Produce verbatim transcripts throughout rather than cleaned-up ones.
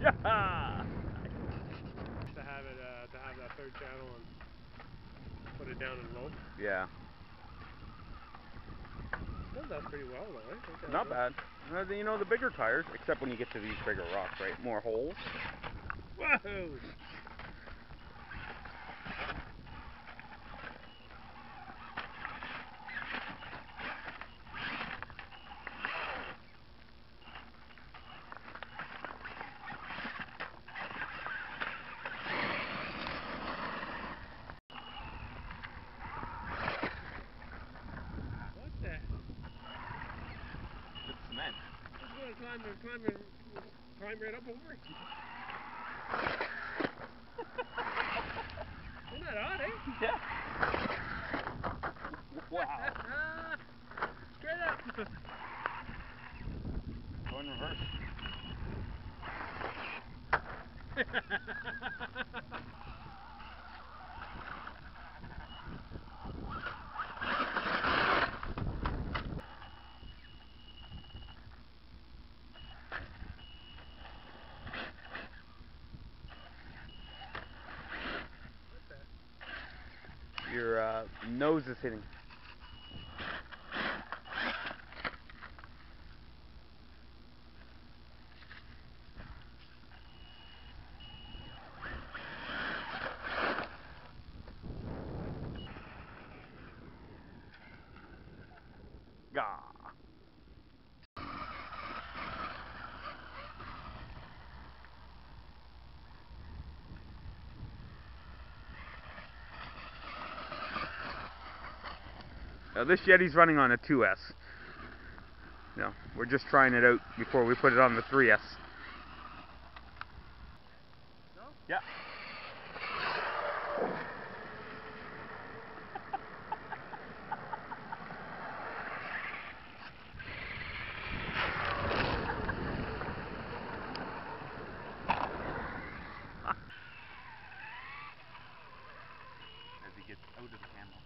Yeah. To have it, uh, to have that third channel and put it down in low. Yeah. Well, that's pretty well though, right? Okay, Not so. bad. Uh, you know, the bigger tires, except when you get to these bigger rocks, right? More holes. Whoa! What the? It's cement. Just gonna climb and climb and climb right up over it. Isn't that odd, eh? Yeah. Wow. Straight up. Go in reverse. Your uh, nose is hitting. Gah. Now this Yeti's running on a two S. No, we're just trying it out before we put it on the three S. No? Yeah. As he gets out of the camera.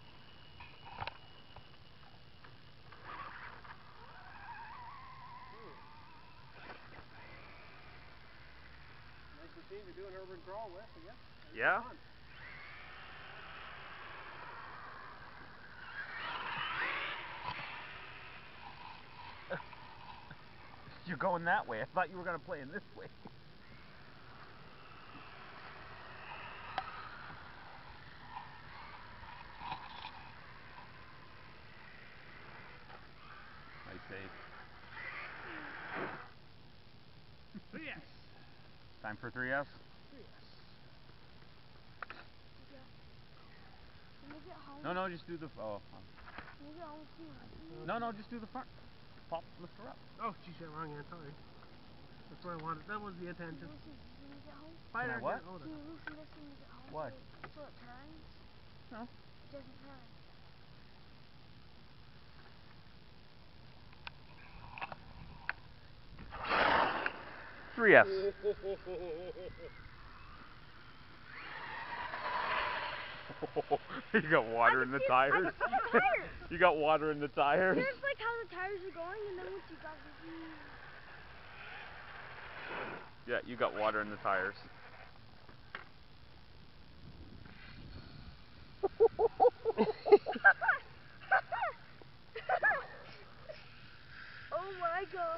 Nice machine to do an urban crawl with, I guess. Yeah. You're going that way. I thought you were going to play in this way. I say. three S. Time for three S? three S. No, no, just do the. Oh. No, no, just do the front. Pop, lift her up. Oh, geez, yeah, wrong hand, sorry. That's what I wanted. That was the intention. Can I what? Oh, Why? So it turns? No. It doesn't turn. three S. You got water in the tires. You got water in the tires. Here's like how the tires are going, and then once you got the Yeah, you got water in the tires. oh my gosh.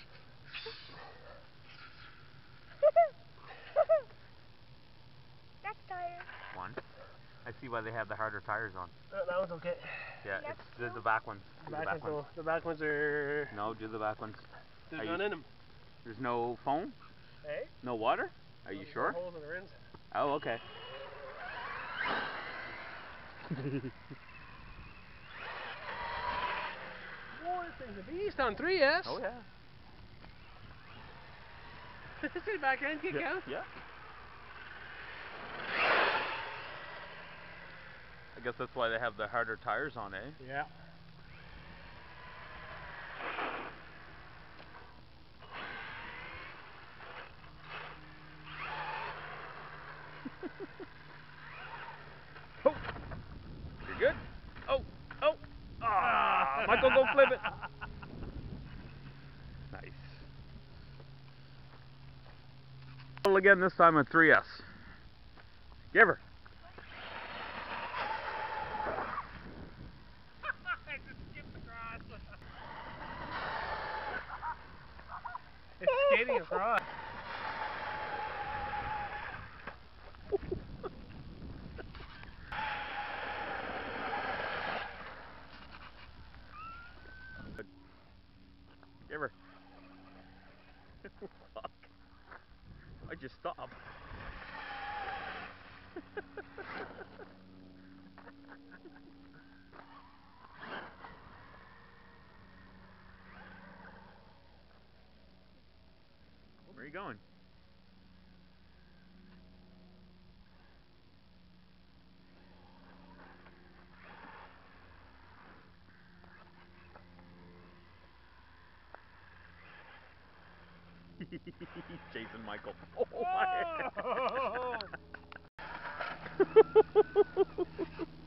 Next tire. One. I see why they have the harder tires on. Uh, that one's okay. Yeah, Next it's the, two. the back ones. The Do back, the back ones, ones. the back ones are... No, do the back ones. There's Are none you, in them. There's no foam? Hey? No water? Are you There's sure? holes in the rims. Oh, okay. Boy, this thing's a beast on three S. Oh, yeah. See the back end kick Yeah. out? Yeah. I guess that's why they have the harder tires on, eh? Yeah. Oh. You're good? Oh, oh. Ah, Michael, go flip it. Nice. again, this time a three S. Give her. I just skipped across. It's skating across. Give her. Fuck. I just stopped. Where are you going? He's chasing Michael. Oh, my.